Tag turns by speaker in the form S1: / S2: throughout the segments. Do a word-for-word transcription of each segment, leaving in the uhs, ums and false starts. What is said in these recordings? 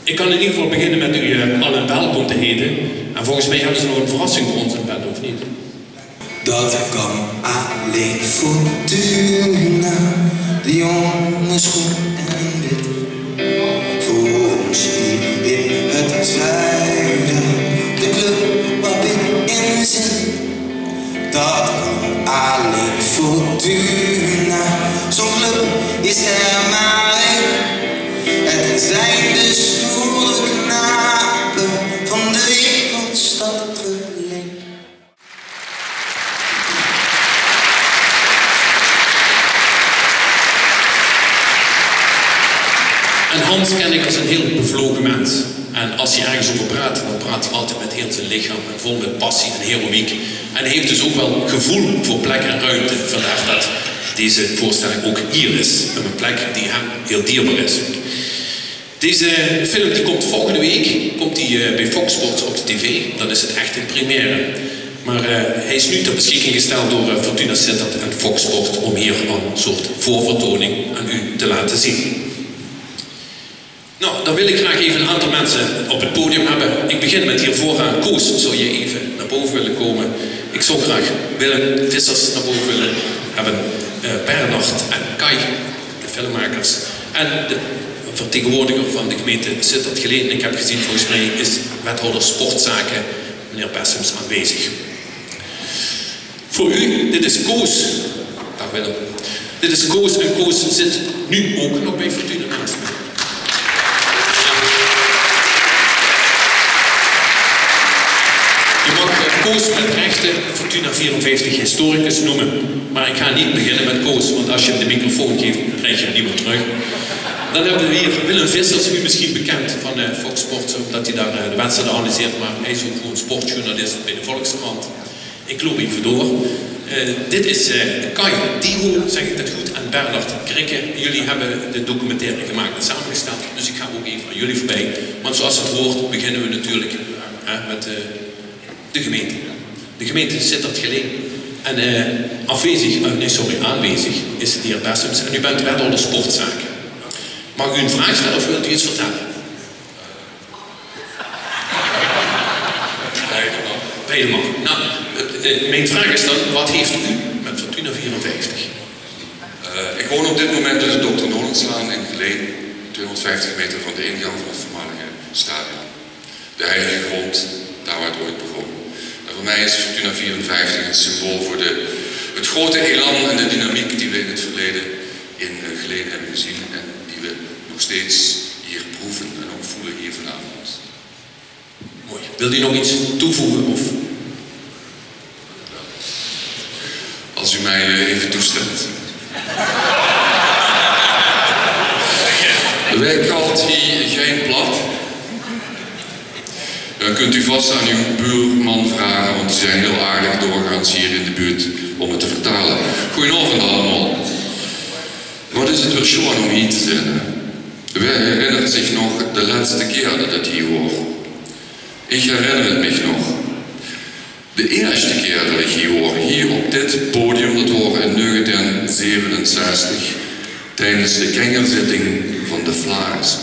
S1: Ik kan in ieder geval beginnen met u uh, allen welkom te heten. En volgens mij hebben ze nog een verrassing voor ons in bed, of niet?
S2: Dat kan alleen Fortuna, de jongens groen en wit. Voor ons hier in het zuiden, de club waar ik in zit. Dat kan alleen Fortuna, zo'n club is er maar één. Het zijn de stoere knapen van de wereldstad Geleen.
S1: En Hans ken ik als een heel bevlogen mens. En als hij ergens over praat, dan praat hij altijd met heel zijn lichaam en vol met passie en heroïek. En hij heeft dus ook wel gevoel voor plek en ruimte. Vandaar dat deze voorstelling ook hier is. Op een plek die hem heel dierbaar is. Deze film die komt volgende week, komt die, uh, bij Fox Sports op de tv. Dan is het echt in première. Maar uh, hij is nu ter beschikking gesteld door uh, Fortuna Sittard en Fox Sport om hier een soort voorvertoning aan u te laten zien. Nou, dan wil ik graag even een aantal mensen op het podium hebben. Ik begin met hier vooraan. Koos, zou je even naar boven willen komen? Ik zou graag Willem Vissers naar boven willen hebben. Uh, Bernard en Kai, de filmmakers. En de vertegenwoordiger van de gemeente Sittard Geleen. Ik heb gezien, volgens mij is wethouder sportzaken, meneer Bessems, aanwezig. Voor u, dit is Koos. Dag Willem. Dit is Koos en Koos zit nu ook nog bij Fortuna naast me. Je mag Koos met rechten Fortuna vierenvijftig historicus noemen. Maar ik ga niet beginnen met Koos, want als je hem de microfoon geeft, dan krijg je hem niet meer terug. Dan hebben we hier Willem Vissers, u misschien bekend van uh, Fox Sports, omdat hij daar uh, de wedstrijden analyseert, maar hij is ook gewoon sportjournalist bij de Volkskrant. Ik loop even door. Uh, dit is uh, Kai Diho, zeg ik dat goed, en Bernard Krikke. Jullie hebben de documentaire gemaakt en samengesteld, dus ik ga ook even aan jullie voorbij. Want zoals het hoort, beginnen we natuurlijk uh, met uh, de gemeente. De gemeente Sittard Geleen. En uh, afwezig, uh, nee sorry, aanwezig is de heer Bessems en u bent wethouder sportzaken. Mag u een vraag stellen of wilt u iets vertellen? Beide mag. Beide mag. Nou, uh, mijn vraag is dan, wat heeft u met Fortuna vierenvijftig?
S3: Uh, ik woon op dit moment in de dokter Nolenslaan in Geleen, tweehonderdvijftig meter van de ingang van het voormalige stadion. De heilige grond, daar waar het ooit begon. En voor mij is Fortuna vierenvijftig het symbool voor de, het grote elan en de dynamiek die we in het verleden in uh, Geleen hebben gezien. En we nog steeds hier proeven en ook voelen hier vanavond.
S1: Mooi. Wilt u nog iets toevoegen? Of?
S3: Als u mij even toestemt. Wij kalt hier geen plat. Dan kunt u vast aan uw buurman vragen, want die zijn heel aardig doorgaans hier in de buurt om het te vertalen. Goedenavond allemaal. Wat is het weer schoon om hier te zijn? Wer herinnert zich nog de laatste keer dat het hier was? Ik herinner het me nog. De eerste keer dat ik hier was, hier op dit podium, dat was in negentien zevenenzestig, tijdens de kengerzitting van de Vlaars.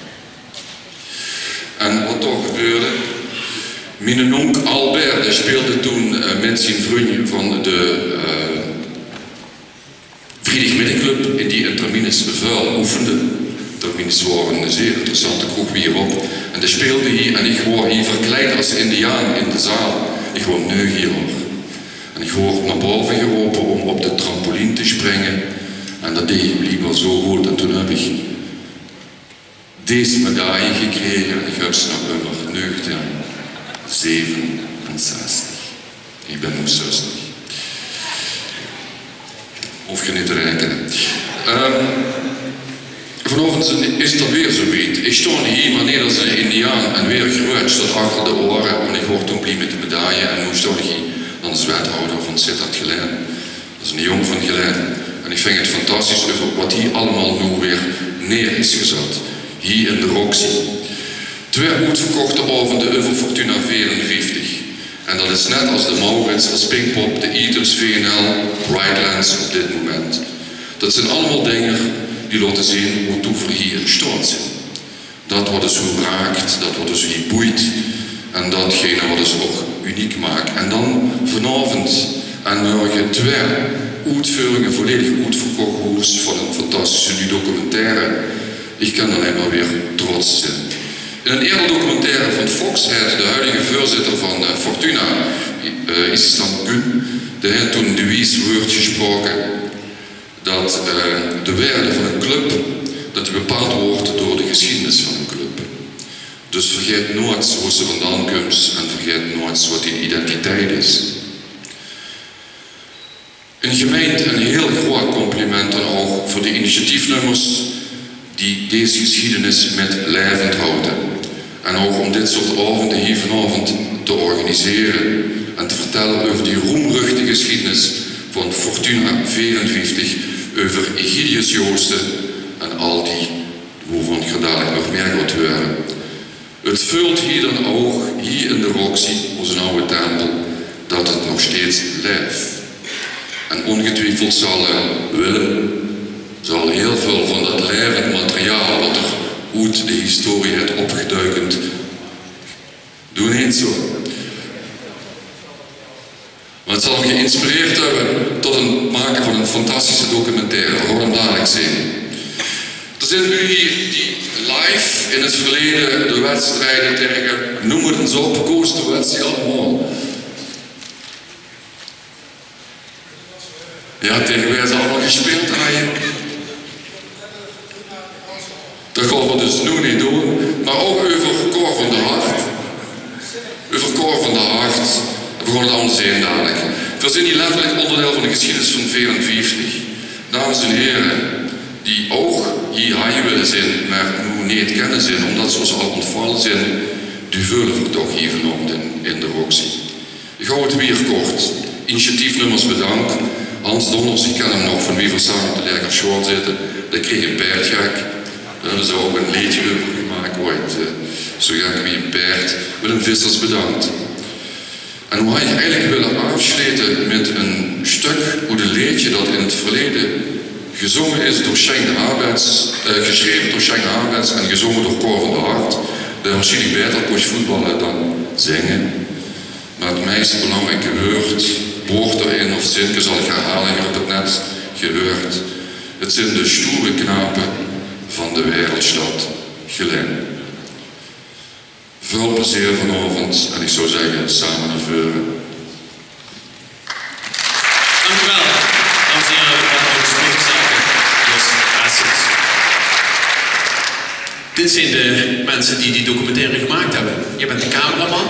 S3: En wat toch gebeurde, mijn onk Albert, die speelde toen uh, met zijn vriend van de uh, Friedrich Middenclub in die in Terminus vuil oefende. Terminus waren een zeer interessante kroeg weer op. En die speelde hier en ik hoor hier verkleed als indiaan in de zaal. Ik hoor neug hier hoor. En ik hoor naar boven geroepen om op de trampoline te springen. En dat deed ik liever zo goed. En toen heb ik deze medaille gekregen en ik heb ze nog nummer negentien zevenenzestig. Ik ben nog zestig. Hoef je niet te rekenen. Um, Vanavond is het weer zoiets. Ik stond hier maar net als een indiaan en weer geruid tot achter de oren. En ik hoor toen blij met de medaille en nu stond ik hier dan als wethouder van Sittard Geleen. Dat is een jong van Geleen. En ik vind het fantastisch over wat hier allemaal nu weer neer is gezet. Hier in de Roxy. Twee uitverkochte avonden over Fortuna vierenvijftig. En dat is net als de Maurits, als Pinkpop, de Eaters, V N L, Brightlands op dit moment. Dat zijn allemaal dingen die laten zien hoe toe we hier in staat zijn. dat wat dus zo raakt, dat wat dus hier boeit en datgene wat dus ook uniek maakt. En dan vanavond en morgen twee uitvoeringen volledig uitverkocht van een fantastische nieuwe documentaire. Ik kan alleen maar weer trots zijn. In een eerder documentaire van Fox heeft de huidige voorzitter van uh, Fortuna, uh, Islam Gun, die heeft toen de wijs woord gesproken dat uh, de waarde van een club dat die bepaald wordt door de geschiedenis van een club. Dus vergeet nooit waar ze vandaan komt en vergeet nooit wat die identiteit is. Een gemeente een heel groot compliment dan ook voor de initiatiefnummers die deze geschiedenis met levend houden. En ook om dit soort avonden hier vanavond te organiseren en te vertellen over die roemruchte geschiedenis van Fortuna vierenvijftig, over Egidius Joosten en al die waarvan je dadelijk nog meer gaat horen. Het vult hier dan ook, hier in de Roxy, onze oude tempel, dat het nog steeds leeft. En ongetwijfeld zal uh, Willem zal heel veel van dat levend materiaal wat er uit de historie heeft opgeduikend, doe niet zo. Maar het zal hem geïnspireerd hebben tot het maken van een fantastische documentaire, hoor hem dadelijk zien. Er zijn nu hier die live in het verleden de wedstrijden tegen, noem het eens op, koos de wedstrijd allemaal. Ja, tegen wij ze allemaal gespeeld hebben. Dat gaan we dus nu niet doen, maar ook over Cor van der Hart. Over Cor van der Hart. We gaan het allemaal zien dadelijk. We zijn hier letterlijk onderdeel van de geschiedenis van vierenvijftig. Dames en heren, die ook hier hier willen zijn, maar nu niet kennen zijn, omdat ze al ontvallen zijn, die vullen we toch hier genoemd in, in de Roxy. Ik hou het weer kort. Initiatiefnummers bedankt. Hans Donners, ik ken hem nog van wie we samen te Leger Short zitten. Dat kreeg een paardgek. Daar hebben ze ook een liedje over gemaakt ooit. Uh, zo gek wie een paard. Willem Vissers bedankt. En we hadden eigenlijk willen afsluiten met een stuk hoe de liedje dat in het verleden gezongen is door Schenk Habets, uh, geschreven door Schenk Habets en gezongen door Cor van der Hart. Dat waarschijnlijk beter kost voetballen dan zingen. Maar het meest belangrijke woord, woord erin of zinke zal ik herhalen hier op het net gehoord. Het zijn de stoere knapen van de wereldstad Geleen. Veel plezier vanavond en ik zou zeggen samen naar voren.
S1: Dank u wel. Dames en heren, wat sportzaken. Dus assets. Dit zijn de mensen die die documentaire gemaakt hebben. Je bent de cameraman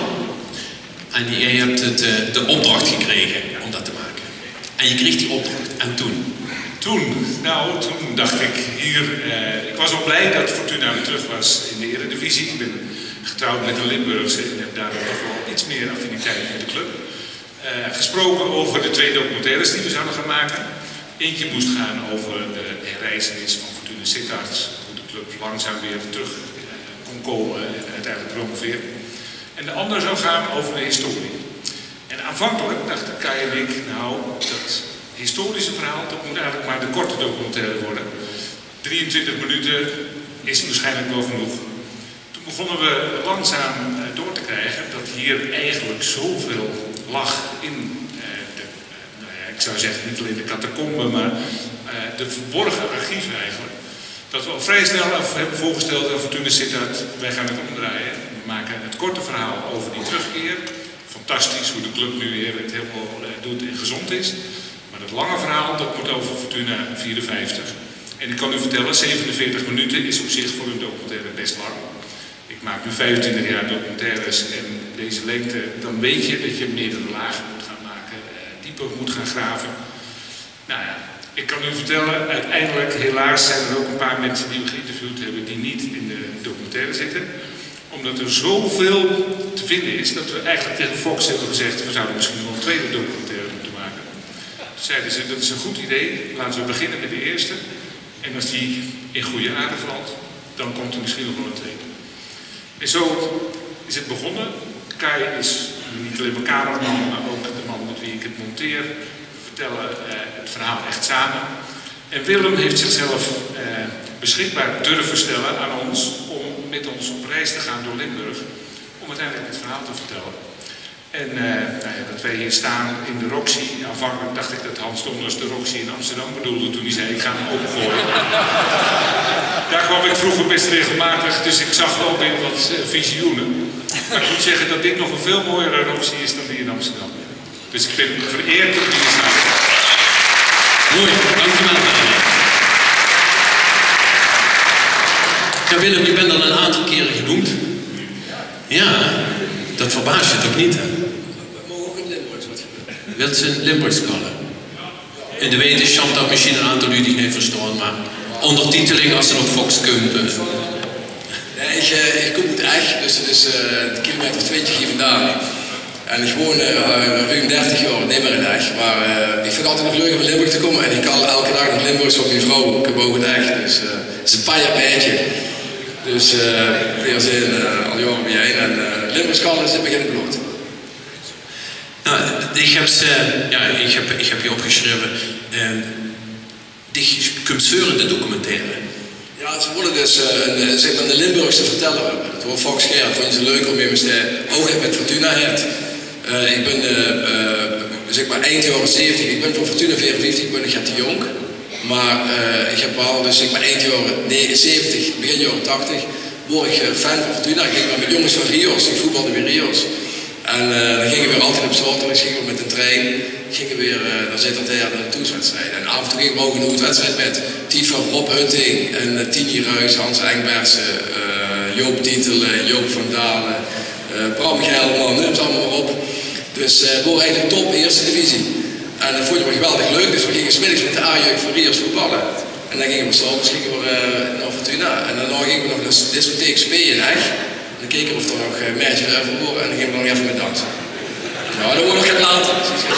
S1: en je hebt het, de opdracht gekregen om dat te maken. En je kreeg die opdracht. En toen?
S4: Toen, nou, toen dacht ik hier, eh, ik was wel blij dat Fortuna weer terug was in de Eredivisie. Ik ben getrouwd met een Limburgse en heb daar toch wel iets meer affiniteit met de club. Uh, gesproken over de twee documentaires die we zouden gaan maken. Eentje moest gaan over de herreizenis van Fortuna Sittard, hoe de club langzaam weer terug uh, kon komen en uiteindelijk promoveerde. En de andere zou gaan over de historie. En aanvankelijk dachten Kai en ik, nou, dat historische verhaal, dat moet eigenlijk maar de korte documentaire worden. drieëntwintig minuten is waarschijnlijk wel genoeg. Toen begonnen we langzaam uh, door te krijgen dat hier eigenlijk zoveel lag in uh, de, uh, nou ja, ik zou zeggen niet alleen de catacomben, maar uh, de verborgen archieven eigenlijk. Dat we al vrij snel hebben voorgesteld aan Fortuna Sittard, wij gaan het omdraaien. We maken het korte verhaal over die terugkeer. Fantastisch hoe de club nu weer het helemaal uh, doet en gezond is. Maar het lange verhaal, dat moet over Fortuna vierenvijftig. En ik kan u vertellen, zevenenveertig minuten is op zich voor een documentaire best lang. Ik maak nu vijfentwintig jaar documentaires en deze lengte, dan weet je dat je meerdere lagen moet gaan maken, uh, dieper moet gaan graven. Nou ja, ik kan u vertellen, uiteindelijk helaas zijn er ook een paar mensen die we geïnterviewd hebben die niet in de documentaire zitten. Omdat er zoveel te vinden is dat we eigenlijk tegen Fox hebben gezegd, we zouden misschien nog een tweede documentaire moeten maken. Toen zeiden ze, dat is een goed idee, laten we beginnen met de eerste. En als die in goede aarde valt, dan komt er misschien nog wel een tweede. En zo is het begonnen. Kai is niet alleen mijn cameraman, maar ook de man met wie ik het monteer. We vertellen uh, het verhaal echt samen. En Willem heeft zichzelf uh, beschikbaar durven stellen aan ons om met ons op reis te gaan door Limburg. Om uiteindelijk het verhaal te vertellen. En uh, nou ja, dat wij hier staan in de Roxy. Aanvankelijk dacht ik dat Hans Donders de Roxy in Amsterdam bedoelde toen hij zei ik ga hem opengooien. Daar kwam ik vroeger best regelmatig, dus ik zag wel weer wat uh, visioenen. Maar ik moet zeggen dat dit nog een veel mooiere Roxy is dan die in Amsterdam. Dus ik ben vereerd dat we hier staan.
S1: Mooi, dankjewel. Ja, Willem, je bent al een aantal keren genoemd. Ja, dat verbaast je toch niet, hè?
S5: We mogen ook in Limburgs wat gebeuren.
S1: Wilt ze in Limburgs kallen? In de wetenschap dat misschien een aantal jullie niet verstaan, maar ondertiteling als ze op Fox komt.
S5: Nee, ik, uh, ik kom uit Eg, dus het is uh, een kilometer twintig hier vandaan. En ik woon uh, ruim dertig jaar, niet meer in Eg. Maar uh, ik vind het altijd nog leuk om in Limburg te komen. En ik kan elke dag nog Limburgs op mijn vrouw. Ik heb ook in Eg, dus uh, het is een paar jaar bijtje. Dus uh, zin, uh, al jaren bij jij. En uh, Limburgs kallen zit begin bloed.
S1: Nou, ik heb, ze, ja, ik heb, ik heb je opgeschreven. Uh, die kunt zeuren de documentaire.
S5: Ja, ze worden dus uh, een, zeg maar een Limburgse verteller. Het wordt Fox Gerard, vond je ze leuk om je met ook met Fortuna het. Uh, ik ben uh, uh, zeg maar eind jaren zeventig, ik ben van Fortuna vierenvijftig, ik ben nog te jong. Maar uh, ik heb wel dus zeg maar eind jaren zeventig, begin jaren tachtig, word ik uh, fan van Fortuna. Ik ging met mijn jongens van Rios, ik voetbalde weer Rios. En uh, dan gingen we weer altijd op Zwartens, gingen we met een trein, gingen we weer uh, naar Zitterteer naar de toetswedstrijden. En af en toe gingen we ook een uitwedstrijd met Tifa, Rob Hunting en uh, Tini Ruijs, Hans Engbersen, uh, Joop Dietelen, Joop van Dalen, uh, Bram Gelman, noem ze allemaal maar op. Dus uh, we waren eigenlijk top eerste divisie. En dat vond je me geweldig leuk, dus we gingen 's middags met de A-jeugd van Rios voetballen. En dan gingen we s'avonds gingen we uh, naar Fortuna. En daarna gingen we nog naar de discotheek Spee in Eg. En dan keken we of er nog uh, meisjes even horen en dan gingen we nog even met dansen. Nou, dat wordt nog geen later.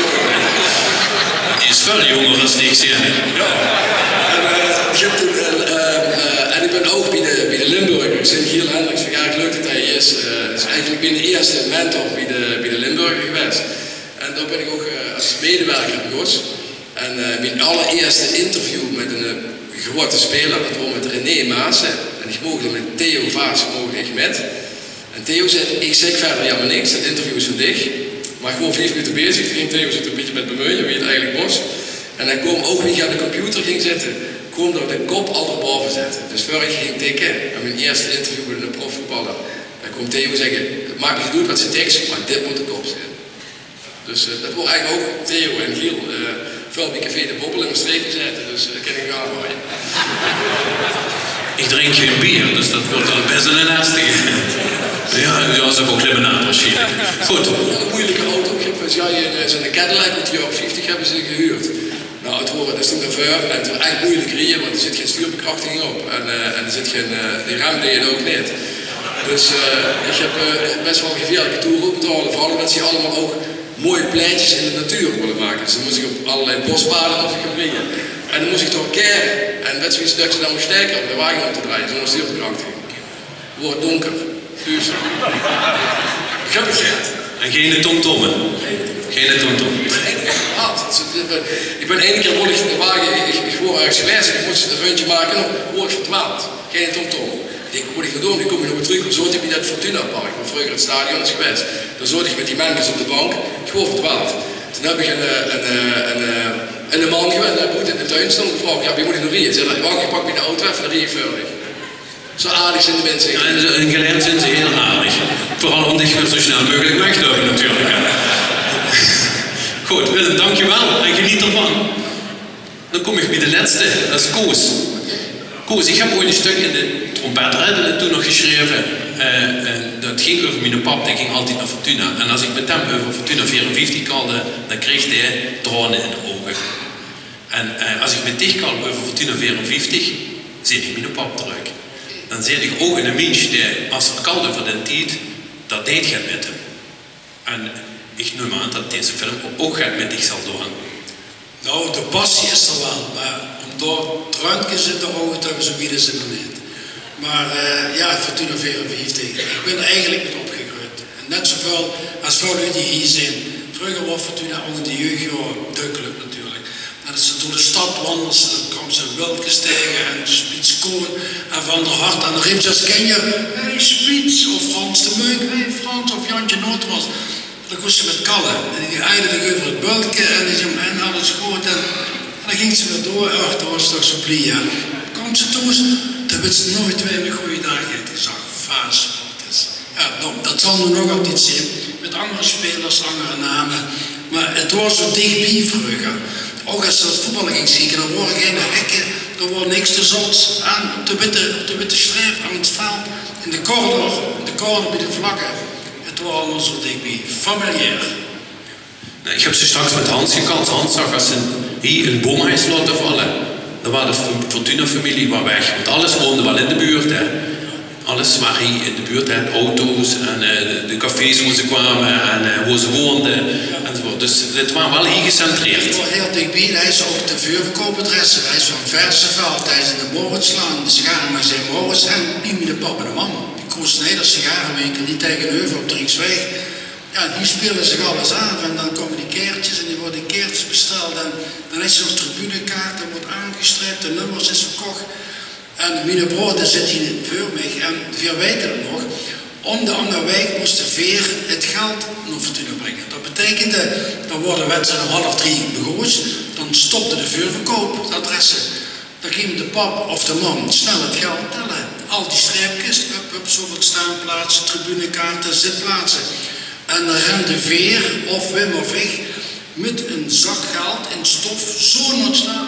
S1: Die is veel jonger dan ik zie.
S5: Ja. En, uh, ik heb toen, uh, uh, en ik ben ook bij de, bij de Limburger, Sint-Giel Hendricks, vind ik eigenlijk leuk dat hij is. Uh, is eigenlijk ben de eerste mentor bij de, bij de Limburger geweest. En daar ben ik ook uh, als medewerker begonnen. En uh, mijn allereerste interview met een uh, geworden speler, dat was met René Maassen. En ik mocht met Theo Vaas mocht ik met. En Theo zei, ik zeg verder helemaal niks, het interview is voor dich. Maar gewoon vijf minuten bezig, toen ging Theo zitten een beetje met bemoeien, wie het eigenlijk was. En dan kwam ook niet aan de computer ging zitten, kwam er de kop al op boven zetten. Dus voor ik ging tikken, aan mijn eerste interview met een profvoetballer, dan kwam Theo zeggen, het maakt niet goed wat ze tikt, maar dit moet de kop zijn. Dus uh, dat wordt eigenlijk ook Theo en Giel uh, veel bij Café de Bobbel in mijn streek gezeten, dus dat uh, kan ik gaan gooien.
S1: Ik drink geen bier, dus dat wordt wel best een lastige. Ja, dat is ook limonade waarschijnlijk. Goed.
S5: Een moeilijke auto. Dus ja, zo'n Cadillac uit de jaren vijftig hebben ze gehuurd. Nou, het horen, dat is toen een ver en het was echt moeilijk rijden, want er zit geen stuurbekrachtiging op. En, uh, en er zit geen, uh, die rem deed je ook niet. Dus uh, ik heb uh, best wel een gevaarlijke toer op te houden, vooral omdat ze allemaal ook mooie pleintjes in de natuur willen maken. Dus dan moest ik op allerlei bospaden moest ik gaan rijden. En dan moest ik toch keren. En weet je wie ze dan moest steken om de wagen op te draaien, zonder stuurbekrachtiging. Het wordt donker. Dus. Ik heb het gehad.
S1: En geen tomtommen? Geen tomtommen.
S5: Ik ben één keer word ik in de wagen, ik, ik word ergens geweest, ik moest een rondje maken, nog word ik verdwaald. Geen tomtom. Ik denk, wat moet ik nou doen? Ik kom je nog weer terug, dan zat ik bij dat Fortuna Park, waar vroeger het stadion is geweest. Dan zat ik met die mankers op de bank, ik word verdwaald. Toen heb ik een, een, een, een, een man gewend, een boet in de tuin stond, gevraagd, ja, wie moet ik nog rijden? Ze zei, wacht, ik pak mijn auto even, dan rijd ik veilig. Zo aardig zijn de mensen.
S1: Ja, in geleerd zijn ze heel aardig. Vooral omdat je zo snel mogelijk weglopen natuurlijk. Goed, Willem, dankjewel en geniet ervan. Dan kom ik bij de laatste, dat is Koos. Koos, ik heb ooit een stuk in de trompetredden toen nog geschreven. Uh, uh, dat ging over mijn pap, die ging altijd naar Fortuna. En als ik met hem over Fortuna vierenvijftig kalde, dan kreeg hij tranen in de ogen. En uh, als ik met dich kalde over Fortuna vierenvijftig, zie ik mijn pap terug. Dan zie ik ook een mens die, als er kalde voor de tijd, dat deed gaat met hem. En ik neem aan dat deze film ook gaat met dich zal doen.
S6: Nou, de passie is er wel, maar om door drankjes in de ogen te hebben, zo bieden ze er niet. Maar uh, ja, Fortuna vierenvijftig, ik ben er eigenlijk met opgegroeid. En net zoveel als veel die hier zijn. Vroeger was Fortuna ook in de jeugdjaren, de club natuurlijk. En dat ze door de stad wandelde, dan kwam ze Wilkes tegen en Spiets Koon en Van der Hart. En dan riep ze als ken je, hey Spiets, of Frans de Meuk, hey Frans, of Jantje Noordmans. Dan koos ze met kallen. En die eindigde over het bulken en die zei, en alles goed. En, en dan ging ze weer door, ach, dat was toch zo blij, ja. Komt ze toe, dan werd ze nooit weer een goede dag. Ik zag vaas. Ja, nou, dat zal nu nog altijd zijn, met andere spelers, andere namen. Maar het was zo dichtbij vroeger. Ook als ze het voetballen ging zien, dan worden geen hekken, dan wordt niks te zots aan op de witte, op de witte streep aan het veld, in de corridor, in de corridor bij de vlakken. Het was allemaal zo dichtbij, familiair.
S1: Nou, ik heb ze straks met Hans gekant. Hans zag als ze hier een boomhuis laten vallen. Dan was de Fortuna-familie waar weg, want alles woonde wel in de buurt. Hè. Alles was hier in de buurt, hè. Auto's en uh, de, de cafés waar ze kwamen en uh, waar ze woonden. Enzovoort. Dus het was wel hier gecentreerd.
S6: Het was heel dichtbij, hij is ook de vuurverkoopadressen. Hij is van Verseveld, hij is in de Moritzlaan, de sigarenmagazijn Moritz en Pimi de Pap en de Mam. Die Koos Snijder sigarenwinkel, die tegenover op de Ringsweg. Ja, die spelen zich alles af en dan komen die keertjes en die worden keertjes besteld. En dan is er nog tribunekaart, dat wordt aangestreept, de nummers is verkocht. En mijn broer zit hier voor mij en veel weten het nog. Om de andere week moest de veer het geld naar Fortuna brengen. Dat betekende, dan worden wedstrijden om half drie begonnen, dan stopte de vuurverkoop, de adressen. Dan ging de pap of de man snel het geld tellen. Al die streepjes, hup, hup, zoveel staanplaatsen, tribunekaarten, zitplaatsen. En dan rende Veer of Wim of ik met een zak geld in stof zo naar staan.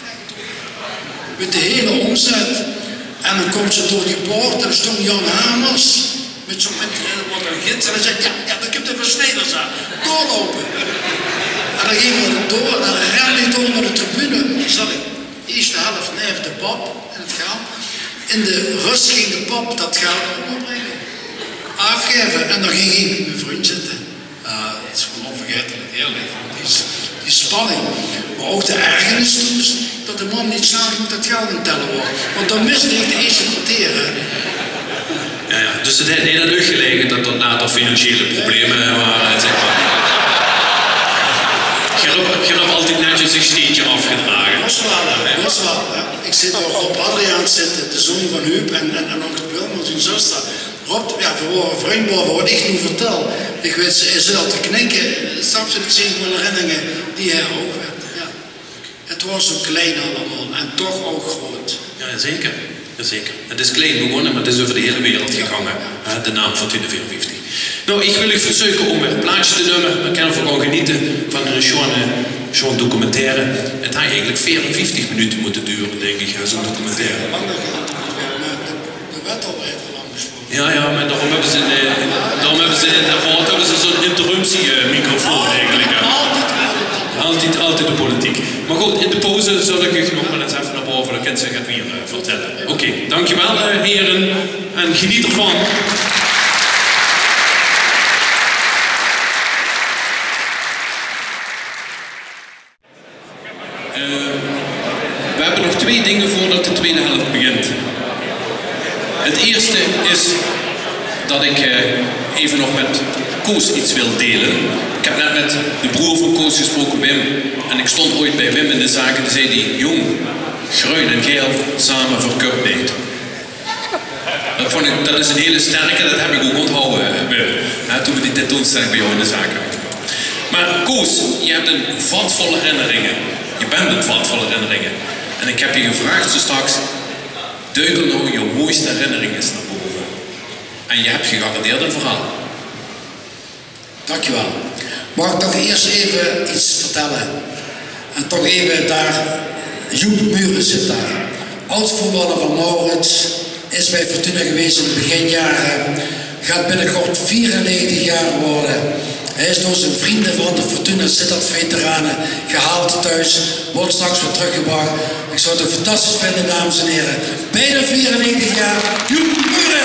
S6: Met de hele omzet. En dan komt ze door die poort en dan stond Jan Hamers met zo'n wat een gids. En dan zegt ja, ja, ik heb de versnijders aan. Doorlopen. En dan gingen we door en dan rende ik door naar de tribune. Dan zat ik eerst de helft neef de pap en het geld. In de rust ging de pap dat geld opbrengen. Afgeven en dan ging ik met mijn vriend zitten. Uh, het is gewoon onvergetelijk, eerlijk. Die, die spanning. Maar ook de ergernis dat de man niet snel moet dat geld in tellen wordt. Want dan miste ik de eerste kwartier.
S1: Ja, ja, dus het heeft heel erg gelegen dat er later financiële problemen waren. Zeg maar. Je hebt altijd netjes een steentje afgedragen.
S6: Dat was wel, dat was wel. Ja. Ik zit ook op Adriaan zitten, de zoon van Huub en, en, en ook het Wilma, zijn zuster. Rob, ja, we worden vriend boven wat ik nu vertel. Ik weet, ze zit al te knikken. Snap je, ik zie wel herinneringen die hij ook werd. Ja. Het was zo klein allemaal en toch ook groot.
S1: Ja, zeker. Ja, zeker. Het is klein begonnen, maar het is over de hele wereld gegangen. De naam Fortuna vierenvijftig. Nou, ik wil u verzoeken om weer een plaatje te nemen. We kunnen vooral genieten van een zo'n documentaire. Het had eigenlijk vierenvijftig minuten moeten duren, denk ik, zo'n documentaire.
S6: De wet al even lang gesproken.
S1: Ja, ja, maar daarom hebben ze in de, daarom hebben ze in de raad hebben ze zo'n interruptiemicrofoon eigenlijk. Ja. Altijd, altijd de politiek. Maar goed, in de pauze zal ik u nog wel eens even naar boven, dan kan ze het weer uh, vertellen. Oké, okay, dankjewel uh, heren en geniet ervan. Uh, we hebben nog twee dingen voordat de tweede helft begint. Het eerste is dat ik uh, even nog met Koos iets wil delen. Ik heb net met de broer van Koos gesproken, Wim. En ik stond ooit bij Wim in de zaak en zei die jong, Gruin en Geel samen voor Cup deed. Dat, vond ik, dat is een hele sterke, dat heb ik ook onthouden, Wim. Ja, toen we die tentoonstelling bij jou in de zaak hadden. Maar Koos, je hebt een vat vol herinneringen. Je bent een vat vol herinneringen. En ik heb je gevraagd zo straks, duidel nou je mooiste herinnering is naar boven. En je hebt gegarandeerd een verhaal.
S6: Dankjewel. Mag ik toch eerst even iets vertellen? En toch even daar, Joep Muren zit daar. Oud-voetballer van Maurits, is bij Fortuna geweest in de beginjaren. Gaat binnenkort vierennegentig jaar worden. Hij is door zijn vrienden van de Fortuna Sittard veteranen gehaald thuis. Wordt straks weer teruggebracht. Ik zou het fantastisch vinden, dames en heren. Bijna vierennegentig jaar, Joep Muren.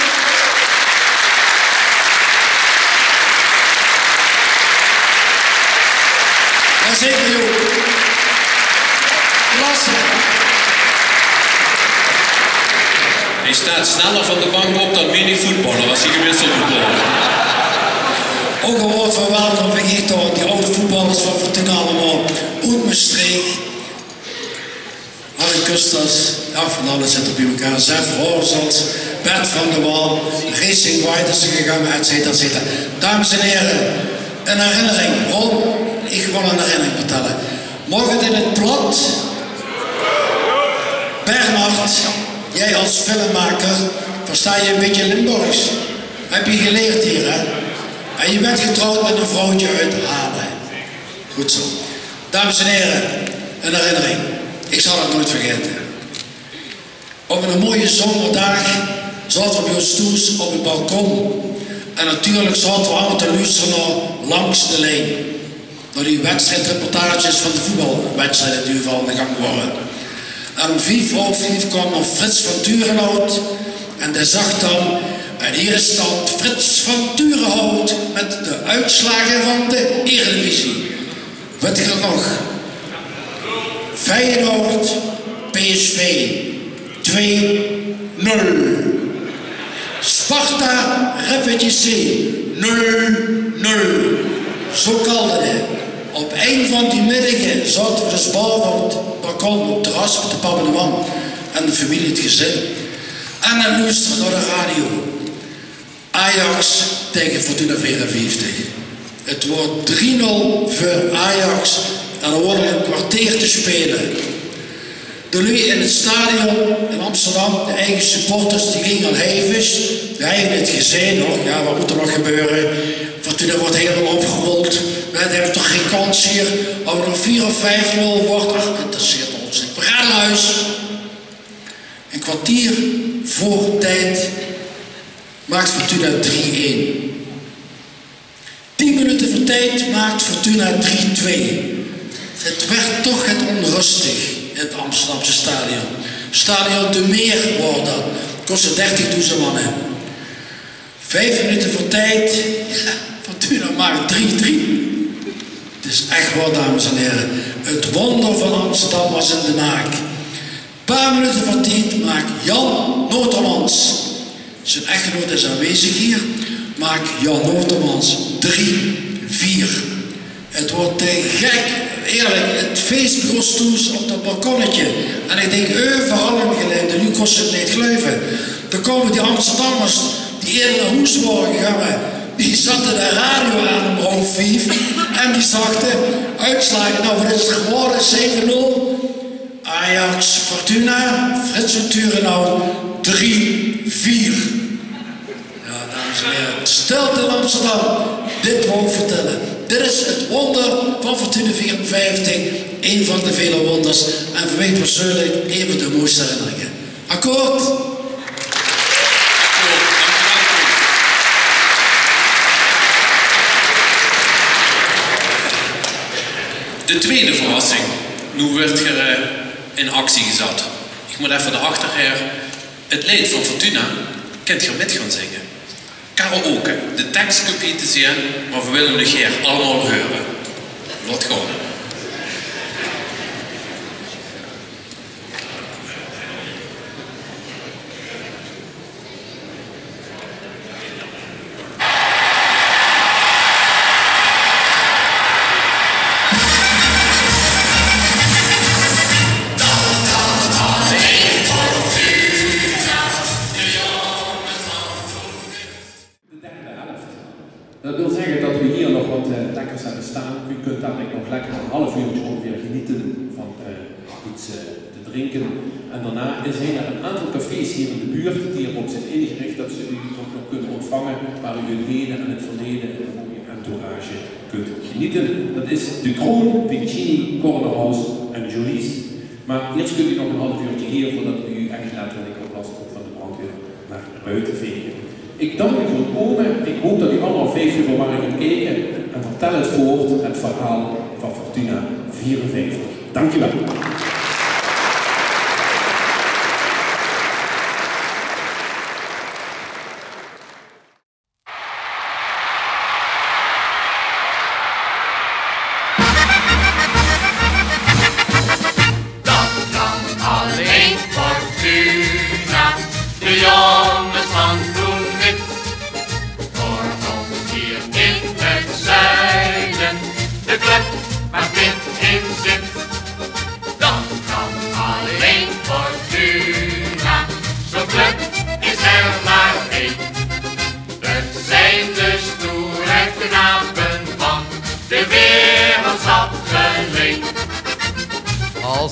S6: Zeker Joep. Klasse.
S1: Hij staat sneller van de bank op dan mini-voetballer als hij gewisseld moet worden.
S6: Ook een woord van Waalder vergeet door die oude voetballers van Fortuna allemaal. Uit mijn streek. Kusters, ja, van alles zit op elkaar. Zef Horzels, Bert van der Wal, Racing White is er gegaan, et cetera, et cetera. Dames en heren, een herinnering. Ron, ik wil een herinnering vertellen. Morgen in het plat. Bernhard, jij als filmmaker, versta je een beetje Limburgs? Heb je geleerd hier, hè? En je bent getrouwd met een vrouwtje uit Haarlem. Goed zo. Dames en heren, een herinnering. Ik zal het nooit vergeten. Op een mooie zomerdag zaten we bij ons thuis op het balkon. En natuurlijk zaten we allemaal te luisteren naar Langs de Lijn. Naar die wedstrijdreportages van de voetbalwedstrijden die overal aan de gang waren. En om vijf voor vijf kwam nog Frits van Turenhout. En die zag dan, en hier is dan Frits van Turenhout met de uitslagen van de Eredivisie. Weet je dat nog? Feyenoord, P S V, twee nul. Sparta, Rapid J C, nul nul. Zo kalde hij. Op een van die middagen zaten we dus boven op het balkon op het terras met de papa en de man en de familie, het gezin. En dan luisteren naar de radio. Ajax tegen Fortuna vierenvijftig. Het wordt drie nul voor Ajax en er wordt een kwartier te spelen. De lui in het stadion in Amsterdam, de eigen supporters, die gingen al hevig. Die hebben het gezien, hoor. Ja, wat moet er nog gebeuren? Fortuna wordt helemaal opgerold. We hebben toch geen kans hier. Als we nog vier of vijf nul wordt, ach, dat interesseert ons niet. We gaan naar huis. Een kwartier voor tijd maakt Fortuna drie één. Tien minuten voor tijd maakt Fortuna drie twee. Het werd toch het onrustig in het Amsterdamse stadion. Stadion de Meer wordt dat. Kostte dertigduizend mannen. Vijf minuten voor tijd. Ja, Fortuna maakt drie drie. Het is echt waar, dames en heren. Het wonder van Amsterdam was in de maak. Een paar minuten voor tijd maakt Jan Notermans. Zijn echtgenoot is aanwezig hier. Maakt Jan Notermans drie vier. Het wordt te gek. Eerlijk, het feest begon toes op dat balkonnetje. En ik denk, eu, vooral in geleden, nu kost het niet geloven. Dan komen die Amsterdammers, die eerder naar huis waren gegaan, die zaten de radio aan om half vijf. En die zagen uitslagen, nou wat is het geworden, zeven nul. Ajax, Fortuna, Frits van Turenhout, drie vier. Ja, dames en heren, stilte in Amsterdam, dit wou ik vertellen. Dit is het wonder van Fortuna vierenvijftig, een van de vele wonders en voor mij persoonlijk een van de mooiste herinneringen. Akkoord?
S1: De tweede verrassing. Nu werd er uh, in actie gezet. Ik moet even de achterher. Het lied van Fortuna kunt je met gaan zingen. Karaoke. De tekst kun je te zien, maar we willen het hier allemaal horen. Laat gaan.
S7: Dat wil zeggen dat we hier nog wat uh, lekkers hebben staan. U kunt dadelijk nog lekker een half uurtje ongeveer genieten van uh, iets uh, te drinken. En daarna zijn er een aantal cafés hier in de buurt die erop zijn ingericht dat ze u toch nog kunnen ontvangen, waar u het heden en het verleden en een mooie entourage kunt genieten. Dat is de Kroon, Vicini, Corner House en Jolie's. Maar eerst kunt u nog een half uurtje hier voordat u uw echt letterlijk op last van de brandweer naar buiten vegen. Ik dank u voor het komen. Ik hoop dat u allemaal vijf uur waren gekeken en vertel het voort, het verhaal van Fortuna vierenvijftig. Dank u wel.
S8: Dat kan alleen Fortuna, de jongens van Groen-Wit. Voor ons hier in het zuiden, de club waar Piet in zit. Dat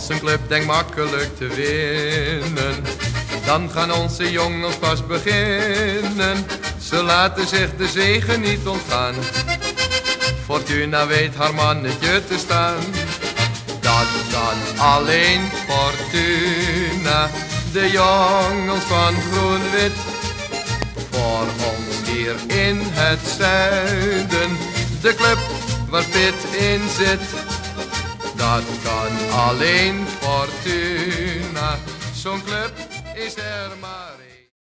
S9: Als een club denkt makkelijk te winnen, dan gaan onze jongens pas beginnen. Ze laten zich de zegen niet ontgaan. Fortuna weet haar mannetje te staan. Dat kan alleen Fortuna, de jongens van groen-wit. Voor ons hier in het zuiden, de club waar Piet in zit. Dat kan alleen Fortuna, zo'n club is er maar één.